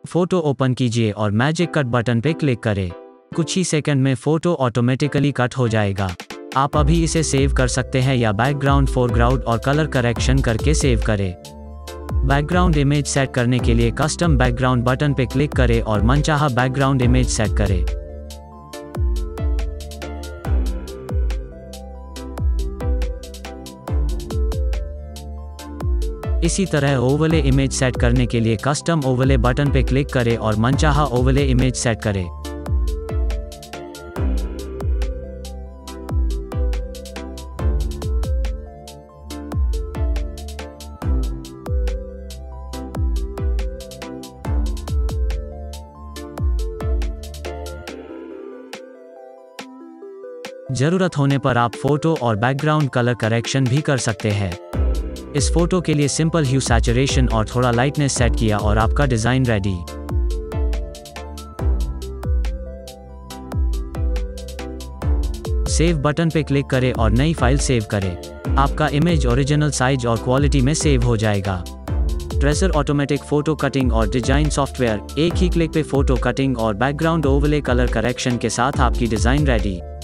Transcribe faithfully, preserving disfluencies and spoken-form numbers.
Photo open कीजिए और magic cut button पे क्लिक करें। कुछ ही सेकंड में फोटो ऑटोमेटिकली कट हो जाएगा। आप अभी इसे सेव कर सकते हैं या बैकग्राउंड, फोरग्राउंड और कलर करेक्शन करके सेव करें। बैकग्राउंड इमेज सेट करने के लिए कस्टम बैकग्राउंड बटन पे क्लिक करें और मनचाहा बैकग्राउंड इमेज सेट करें। इसी तरह ओवरले इमेज सेट करने के लिए कस्टम ओवरले बटन पे क्लिक करें और मनचाहा ओवरले इमेज सेट करें। जरूरत होने पर आप फोटो और बैकग्राउंड कलर करेक्शन भी कर सकते हैं। इस फोटो के लिए सिंपल ह्यू सैचुरेशन और थोड़ा लाइटनेस सेट किया और आपका डिजाइन रेडी। सेव बटन पे क्लिक करें और नई फाइल सेव करें। आपका इमेज ओरिजिनल साइज और क्वालिटी में सेव हो जाएगा। ट्रेजर ऑटोमेटिक फोटो कटिंग और डिजाइन सॉफ्टवेयर, एक ही क्लिक पे फोटो कटिंग और बैकग्राउंड ओवरले कलर करेक्शन के साथ आपकी डिजाइन रेडी।